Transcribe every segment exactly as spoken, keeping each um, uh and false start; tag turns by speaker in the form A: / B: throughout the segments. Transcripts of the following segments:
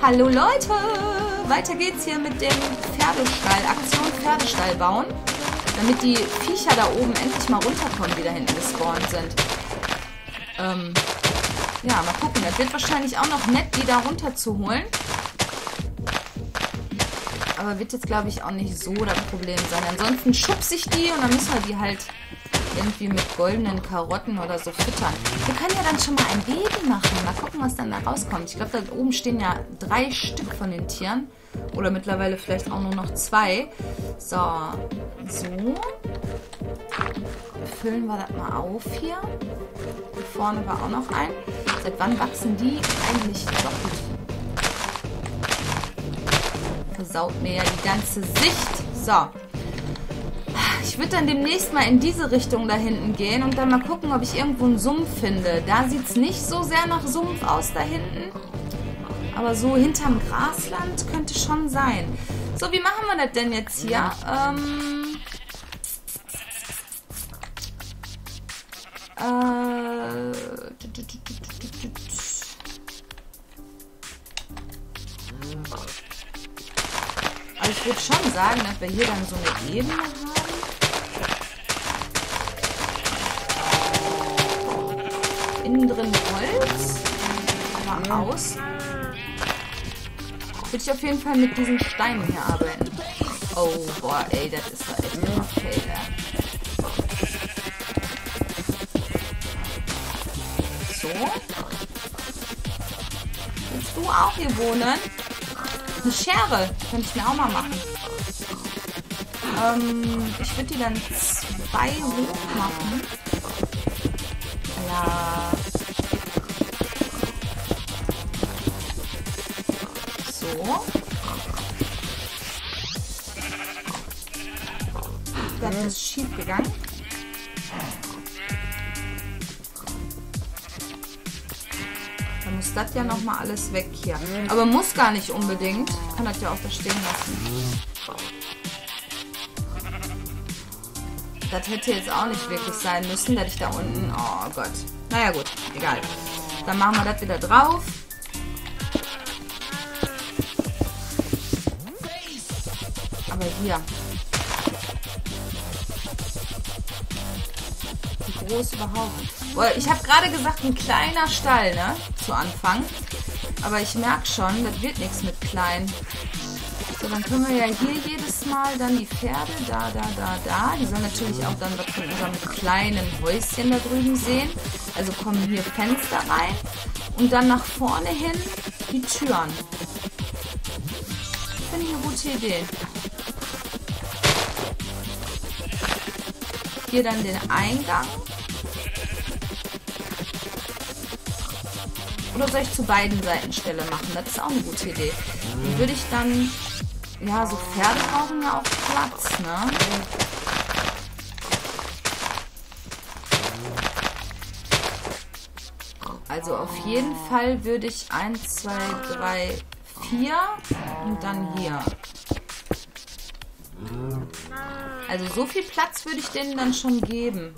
A: Hallo Leute! Weiter geht's hier mit dem Pferdestall. Aktion Pferdestall bauen. Damit die Viecher da oben endlich mal runterkommen, die da hinten gespawnt sind. Ähm, ja, mal gucken. Das wird wahrscheinlich auch noch nett, die da runter zu holen. Aber wird jetzt, glaube ich, auch nicht so das Problem sein. Ansonsten schubse ich die und dann müssen wir die halt irgendwie mit goldenen Karotten oder so füttern. Wir können ja dann schon mal ein Baby machen. Mal gucken, was dann da rauskommt. Ich glaube, da oben stehen ja drei Stück von den Tieren. Oder mittlerweile vielleicht auch nur noch zwei. So. So. Füllen wir das mal auf hier. Hier vorne war auch noch ein. Seit wann wachsen die eigentlich doppelt? Versaut mir ja die ganze Sicht. So. Ich würde dann demnächst mal in diese Richtung da hinten gehen und dann mal gucken, ob ich irgendwo einen Sumpf finde. Da sieht es nicht so sehr nach Sumpf aus da hinten. Aber so hinterm Grasland könnte schon sein. So, wie machen wir das denn jetzt hier? Ähm... Äh... Also ich würde schon sagen, dass wir hier dann so eine Ebene haben. Innen drin Holz. Aber außen würde ich auf jeden Fall mit diesen Steinen hier arbeiten. Oh, boah, ey, das ist doch echt immer fail, So. Willst du auch hier wohnen? Eine Schere. Könnte ich mir auch mal machen. Ähm, ich würde die dann zwei hoch machen. Ja. So. Das ist schief gegangen. Dann muss das ja nochmal alles weg hier. Aber muss gar nicht unbedingt. Ich kann das ja auch da stehen lassen. Das hätte jetzt auch nicht wirklich sein müssen, dass ich da unten... Oh Gott. Naja gut, egal. Dann machen wir das wieder drauf. Aber hier. Wie groß überhaupt? Boah, ich habe gerade gesagt, ein kleiner Stall, ne? Zu Anfang. Aber ich merke schon, das wird nichts mit klein. So, dann können wir ja hier jedes Mal dann die Pferde, da, da, da, da. Die sollen natürlich auch dann was von unserem kleinen Häuschen da drüben sehen. Also kommen hier Fenster rein. Und dann nach vorne hin die Türen. Finde ich eine gute Idee. Hier dann den Eingang. Oder soll ich zu beiden Seiten Stelle machen? Das ist auch eine gute Idee. Wie würde ich dann... Ja, so Pferde brauchen ja auch Platz, ne? Also auf jeden Fall würde ich eins, zwei, drei, vier und dann hier. Also so viel Platz würde ich denen dann schon geben.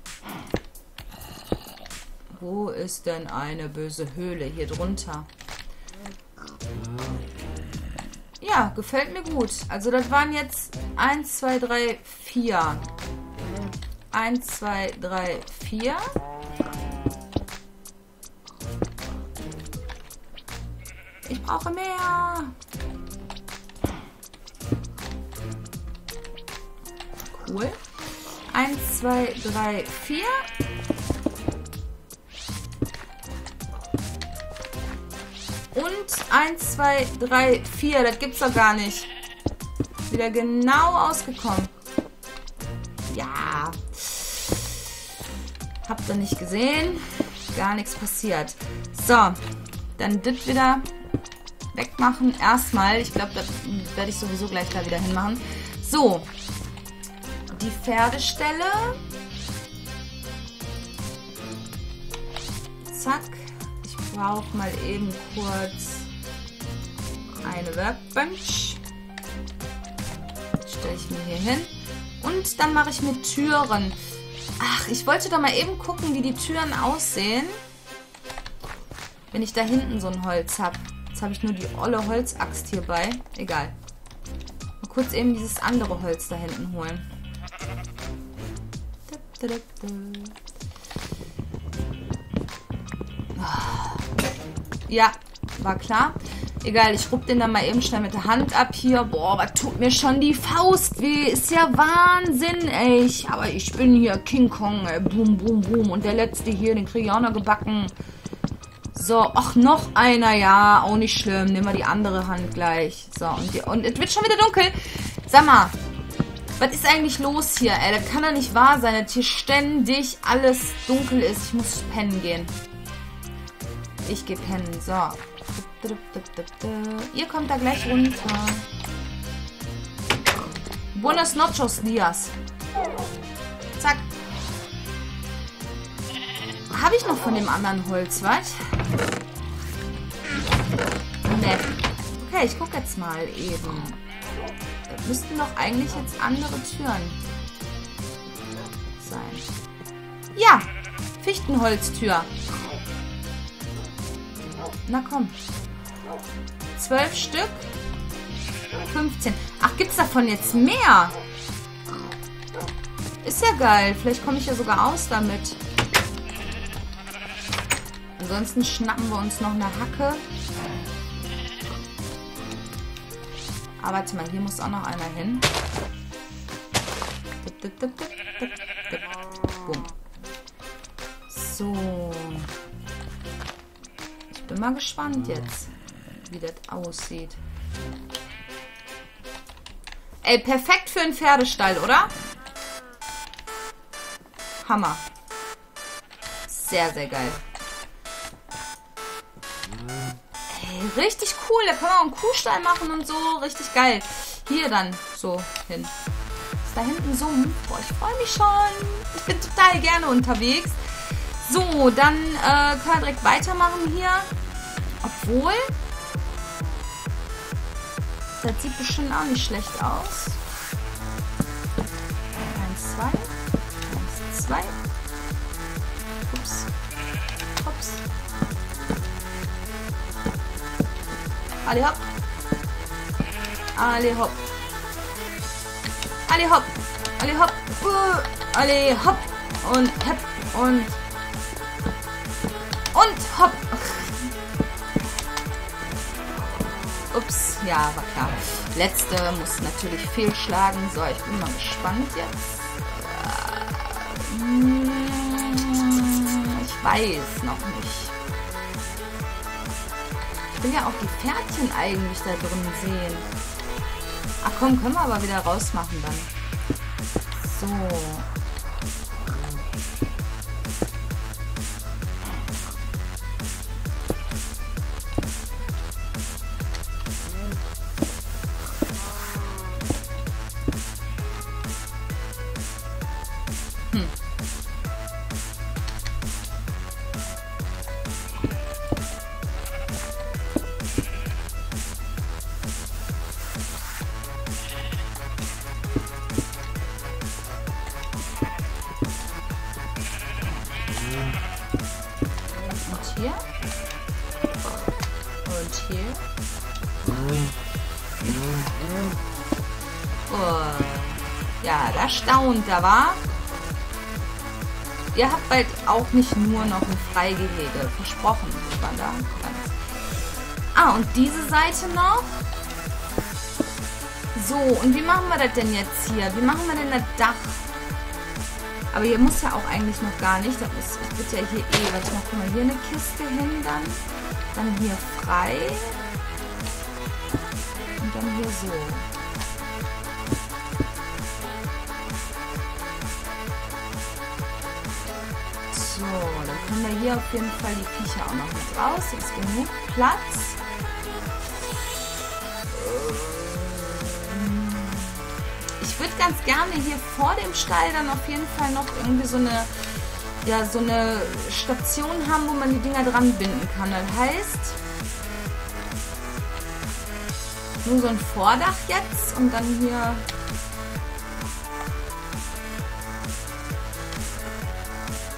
A: Wo ist denn eine böse Höhle hier drunter? Ja, gefällt mir gut. Also das waren jetzt eins, zwei, drei, vier. eins, zwei, drei, vier. Ich brauche mehr. Cool. eins, zwei, drei, vier. Und eins, zwei, drei, vier. Das gibt's doch gar nicht. Wieder genau ausgekommen. Ja. Habt ihr nicht gesehen? Gar nichts passiert. So. Dann das wieder wegmachen. Erstmal. Ich glaube, das werde ich sowieso gleich da wieder hinmachen. So. Die Pferdestelle. Zack. Ich brauche mal eben kurz eine Workbench. Stelle ich mir hier hin. Und dann mache ich mir Türen. Ach, ich wollte doch mal eben gucken, wie die Türen aussehen, wenn ich da hinten so ein Holz habe. Jetzt habe ich nur die olle Holzaxt hier bei. Egal. Mal kurz eben dieses andere Holz da hinten holen. Ja, war klar. Egal, ich rupp den dann mal eben schnell mit der Hand ab hier. Boah, was tut mir schon die Faust weh. Ist ja Wahnsinn, ey. Aber ich bin hier King Kong, ey. Boom, boom, boom. Und der letzte hier, den kriege ich auch noch gebacken. So, ach, noch einer. Ja, auch nicht schlimm. Nehmen wir die andere Hand gleich. So, und, die, und es wird schon wieder dunkel. Sag mal, was ist eigentlich los hier, ey? Das kann doch nicht wahr sein, dass hier ständig alles dunkel ist. Ich muss pennen gehen. Ich gehe pennen. So. Ihr kommt da gleich runter. Buenos noches, Dias. Zack. Habe ich noch von dem anderen Holz, was? Ne. Okay, ich gucke jetzt mal eben. Das müssten doch eigentlich jetzt andere Türen sein. Ja, Fichtenholztür. Na komm. Zwölf Stück. fünfzehn. Ach, gibt's davon jetzt mehr? Ist ja geil. Vielleicht komme ich ja sogar aus damit. Ansonsten schnappen wir uns noch eine Hacke. Aber warte mal, hier muss auch noch einer hin. Boom. So. Ich bin mal gespannt jetzt, wie das aussieht. Ey, perfekt für einen Pferdestall, oder? Hammer. Sehr, sehr geil. Ey, richtig cool. Da können wir auch einen Kuhstall machen und so. Richtig geil. Hier dann so hin. Ist da hinten Sumpf? Boah, ich freue mich schon. Ich bin total gerne unterwegs. So, dann äh, können wir direkt weitermachen hier. Obwohl, das sieht bestimmt auch nicht schlecht aus. Eins, zwei. Eins, zwei. Ups. Ups. Alle hopp. Alle hopp. Alle hopp. Alle hopp. Uh, alle hopp. Und hepp. Und Und hopp. Ups, ja, war klar. Letzte muss natürlich fehlschlagen. So, ich bin mal gespannt jetzt. Ich weiß noch nicht. Ich will ja auch die Pferdchen eigentlich da drin sehen. Ach komm, können wir aber wieder rausmachen dann. So. Hier. Und hier. Oh. Ja, da staunt er, wa? Ihr habt bald auch nicht nur noch ein Freigehege. Versprochen. War da ganz. Ah, und diese Seite noch. So, und wie machen wir das denn jetzt hier? Wie machen wir denn das Dach? Aber hier muss ja auch eigentlich noch gar nicht. Das ist, wird ja hier eh. Warte mal, guck mal, hier eine Kiste hin dann. Dann hier frei. Und dann hier so. So, dann können wir hier auf jeden Fall die Viecher auch noch mit raus. Jetzt ist genug Platz. Ich würde ganz gerne hier vor dem Stall dann auf jeden Fall noch irgendwie so eine, ja, so eine Station haben, wo man die Dinger dran binden kann. Das heißt, nur so ein Vordach jetzt und dann hier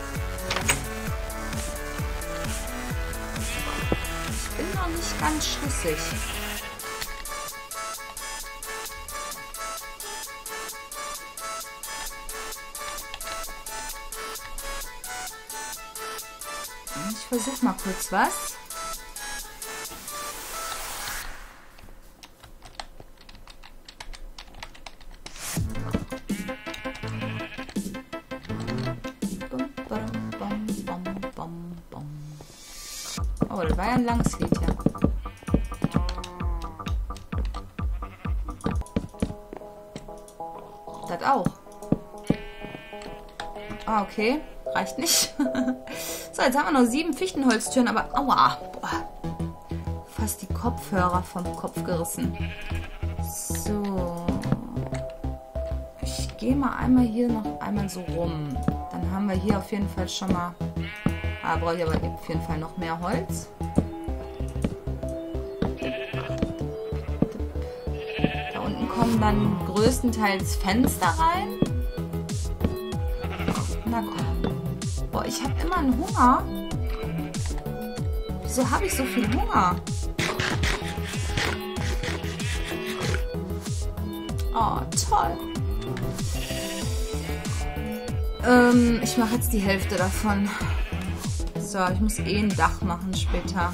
A: ich bin noch nicht ganz schlüssig. flüssig. Ich versuche mal kurz was. Oh, das war ja ein langes Lied, ja. Das auch. Ah, okay. Reicht nicht. So, jetzt haben wir noch sieben Fichtenholztüren, aber aua. Boah. Fast die Kopfhörer vom Kopf gerissen. So. Ich gehe mal einmal hier noch einmal so rum. Dann haben wir hier auf jeden Fall schon mal... Ah, brauche ich aber auf jeden Fall noch mehr Holz. Da unten kommen dann größtenteils Fenster rein. Na komm. Boah, ich habe immer einen Hunger. Wieso habe ich so viel Hunger? Oh, toll. Ähm, ich mache jetzt die Hälfte davon. So, ich muss eh ein Dach machen später.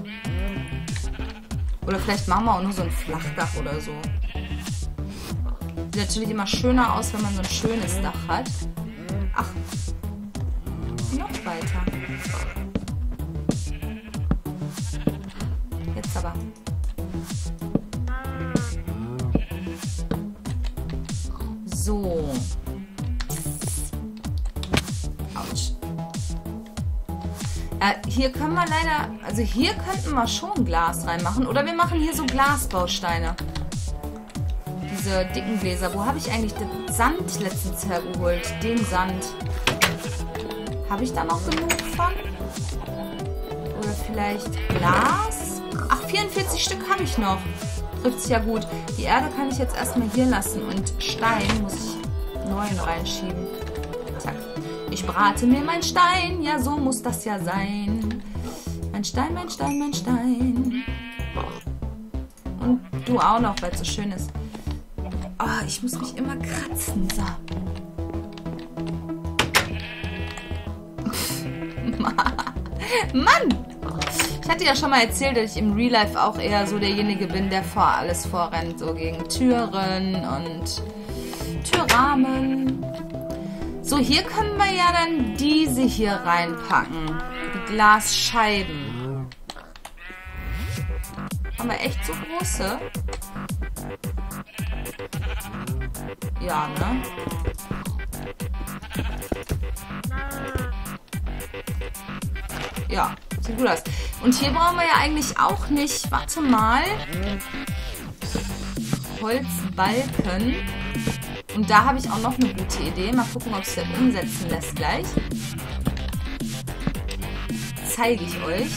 A: Oder vielleicht machen wir auch nur so ein Flachdach oder so. Sieht natürlich immer schöner aus, wenn man so ein schönes Dach hat. Ach, noch weiter. Jetzt aber. So. Autsch. Äh, hier können wir leider, also hier könnten wir schon Glas reinmachen. Oder wir machen hier so Glasbausteine. Diese dicken Gläser. Wo habe ich eigentlich den Sand letztens hergeholt? Den Sand. Habe ich da noch genug von? Oder vielleicht Glas? Ach, vierundvierzig Stück habe ich noch. Trifft sich ja gut. Die Erde kann ich jetzt erstmal hier lassen. Und Stein muss ich neuen reinschieben. Zack. Ich brate mir mein Stein. Ja, so muss das ja sein. Mein Stein, mein Stein, mein Stein. Und du auch noch, weil es so schön ist. Oh, ich muss mich immer kratzen. So. Mann! Ich hatte ja schon mal erzählt, dass ich im Real Life auch eher so derjenige bin, der vor alles vorrennt. So gegen Türen und Türrahmen. So, hier können wir ja dann diese hier reinpacken. Die Glasscheiben. Haben wir echt so große? Ja, ne? Ja, sieht gut aus. Und hier brauchen wir ja eigentlich auch nicht, warte mal, Holzbalken. Und da habe ich auch noch eine gute Idee. Mal gucken, ob es das umsetzen lässt gleich. Zeige ich euch.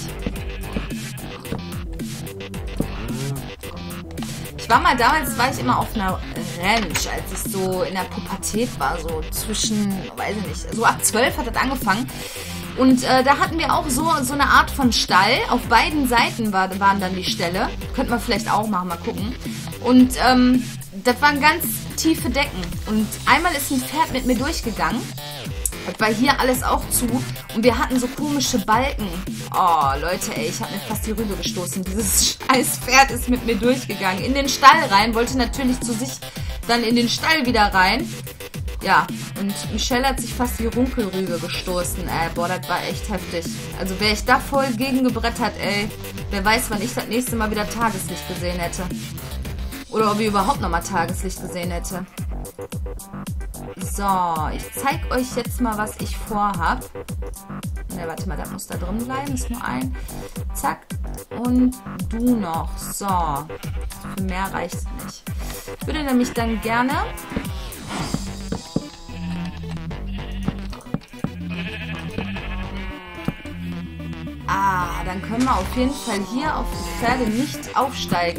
A: Ich war mal damals, war ich immer auf einer Ranch, als ich so in der Pubertät war, so zwischen, weiß ich nicht, so ab zwölf hat das angefangen. Und äh, da hatten wir auch so, so eine Art von Stall. Auf beiden Seiten war, waren dann die Ställe. Könnte man vielleicht auch machen, mal gucken. Und ähm, das waren ganz tiefe Decken. Und einmal ist ein Pferd mit mir durchgegangen. Das war hier alles auch zu. Und wir hatten so komische Balken. Oh, Leute, ey, ich habe mir fast die Rübe gestoßen. Dieses scheiß Pferd ist mit mir durchgegangen. In den Stall rein, wollte natürlich zu sich dann in den Stall wieder rein. Ja, und Michelle hat sich fast die Runkelrübe gestoßen. Ey, boah, das war echt heftig. Also wäre ich da voll gegen gebrettert, ey. Wer weiß, wann ich das nächste Mal wieder Tageslicht gesehen hätte. Oder ob ich überhaupt nochmal Tageslicht gesehen hätte. So, ich zeige euch jetzt mal, was ich vorhab. Ne, warte mal, das muss da drin bleiben. Ist nur ein. Zack. Und du noch. So. Für mehr reicht es nicht. Ich würde nämlich dann gerne... Ah, dann können wir auf jeden Fall hier auf die Pferde nicht aufsteigen.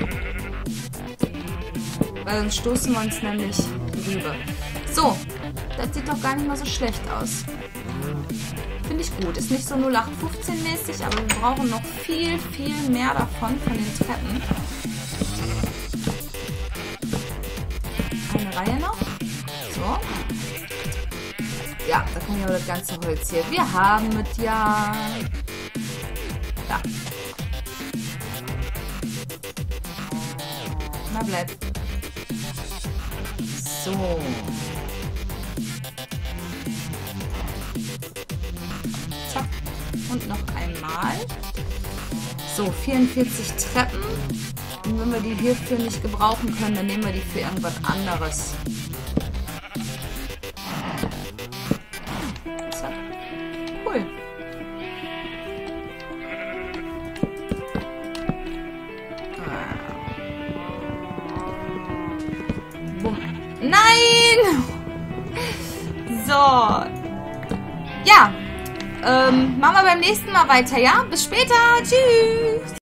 A: Weil sonst stoßen wir uns nämlich rüber. So, das sieht doch gar nicht mal so schlecht aus. Finde Finde ich gut. Ist nicht so null acht fünfzehn mäßig, aber wir brauchen noch viel, viel mehr davon, von den Treppen. Eine Reihe noch. So. Ja, da kann ich aber das ganze Holz hier. Wir haben mit ja... Da. Na, bleib. So. Zack. Und noch einmal. So, vierundvierzig Treppen. Und wenn wir die hierfür nicht gebrauchen können, dann nehmen wir die für irgendwas anderes. Zack. Cool. Bumm. Nein! So. Ja. Ähm, machen wir beim nächsten Mal weiter, ja? Bis später. Tschüss.